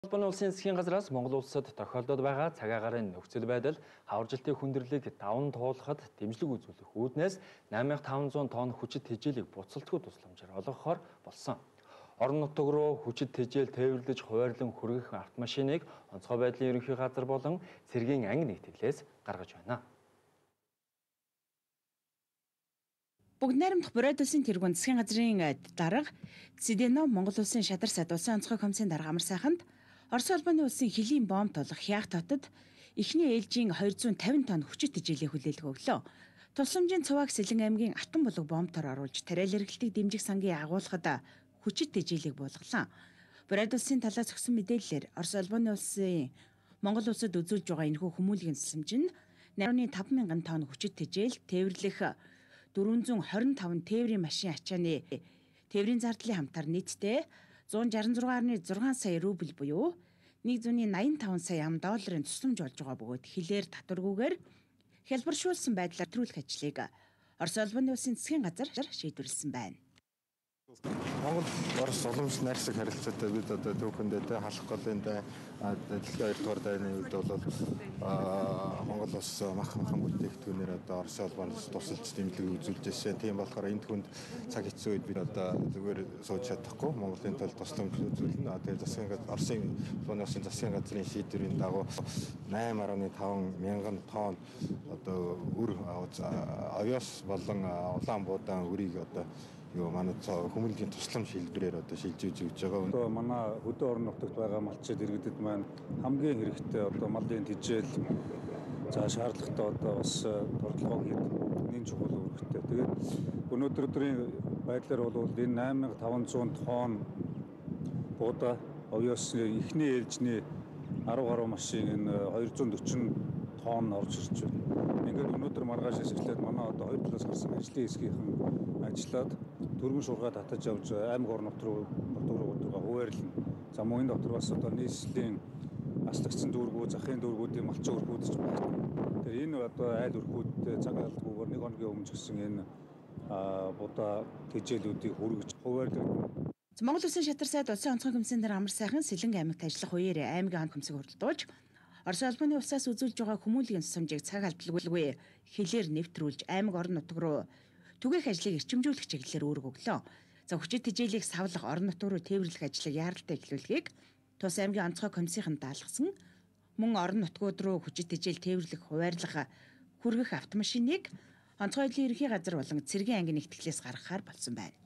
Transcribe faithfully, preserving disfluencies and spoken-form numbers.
Улсын засгийн газраас Монгол улсад тохиолдоод байгаа цаг агаарын нөхцөл байдал хаваржилтын хүндрэлийг даван туулахад дэмжлэг үзүүлэх үүднээс восемь thousand five hundred тонн хүчит тэжээлийг буцалтгүй тусламжаар олгохоор болсон. Орон нутаг руу хүчит тэжээл тээвэрлэж хуваарлан хүргэх автомашиныг онцгой байдлын ерөнхий газар болон цэргийн анги нэгтгэлээс гаргаж байна. Бүгд найрамдах Бурайд улсын тэргүүн засгийн газрын дарга Цэдэно Монгол улсын Шадар сад улсын онцгой комиссийн дарга амар сайханд Орос улбаны улсын хөлийн бомб толох Хяах хотод эхний ээлжийн two hundred fifty тонн хүчит тэжээлийн хүлээлт өглөө. Тусламжийн цуваг Сэлэн аймгийн Алтан булаг бомбтоор оруулж тариал эргэлтийг дэмжих сангийн агуулгад хүчит тэжээлийг буулгалаа. Бурайд улсын талаас өгсөн мэдээллээр Орос улбаны улсын Монгол улсад үзүүлж байгаа энэхүү хүмүүлийн тусламж нь eight point five мянган тонн хүчит тэжээл тээвэрлэх four hundred twenty-five тээврийн машин ачааны тээврийн зардлын хамтаар нийтдээ one hundred sixty-six point six сая рубль буюу one hundred eighty-five сая ам долларын тусламж болж байгаа бөгөөд хилээр татваргүйгээр хялбаршуулсан байдлаар нэвтрүүлэх ажлыг Орос улбаны улсын засгийн газар шийдвэрлсэн байна. Монгол Орос уламж найрсаг харилцаатай бид одоо түүхэндээ тэ халах голын тэ дэлхийн хоёр дахь дайны үед бол Монгол улс мах махан бүтээгдэхүүнээр одоо Орос улбанаас тусалж дэмжлэг үзүүлж байсан. Тийм болохоор энэ түнд цаг хэцүү үед бид одоо зүгээр сууж чадахгүй Монголын тул тусламж үзүүлнэ. Тэгээд засгийн газар Оросын улбаны улсын засгийн газрын шийдвэрийн дагуу eight point five мянган тонн одоо үр авьяас болон улаан буудаан үрийг одоо юу манай хүмүүнлэгийн тусламж хэлбэрээр одоо шилжиж өгч байгаа. Одоо манай хөдөө орон нутагт байгаа малчид иргэдэд маань хамгийн хэрэгтэй одоо малын тэжээл за шаардлагатай одоо бас туртлагоо хийх нэг чухал үүрэгтэй. Тэгээд өнөөдөр өдрийн байдлаар бол энэ eight thousand five hundred тонн буудаа овёсны эхний ээлжний ten гаруй машин энэ two hundred forty тонн орж ирж байна. Ингээд өнөөдөр маргаашаас эхлээд манай одоо хоёр талаас гарсан ажлын хэсгийнхэн ажиллаад дөрвөн шуурга татаж явж аймаг орон нут руу нутаг руу хуваарлна. За мөн энэ дотор бас одоо нийслэлийн аслагдсан дүүргүүд, захын дүүргүүдийн малчин өргүүд ч байна. Тэгэхээр энэ одоо айл өргүүд цаг алдгүйгээр нэг хоногийн өмнө гисэн энэ будаа тэжээлүүдийг хүргэж хуваарлагдана. Монгол улсын Шадар сайд улсын онцгой комиссийн дарга амар сайхан Сэлэн аймагт ажиллах үеэр аймгийн хан комиссийг хуралдуулж Орос улбаны улсаас үзүүлж байгаа хүмүүлийн тусламжийг цаг алдалгүй хилээр нэвтрүүлж аймаг орон нутаг руу түгээх ажлыг эрчимжүүлэх чиглэлээр үүрэг өглөө. За хүчит тэжээлийг савлах орон нутаг руу тээвэрлэх ажлыг яаралтай эхлүүлэхийг Тус аймгийн онцгой комиссийн даалгасан мөн орон нутгууд руу хүчит тэжээл тээвэрлэх хуваарлах хүргэх автомашиныг онцгой байдлын ерөнхий газар болон цэргийн анги нэгтгэлээс гаргахаар болсон байна.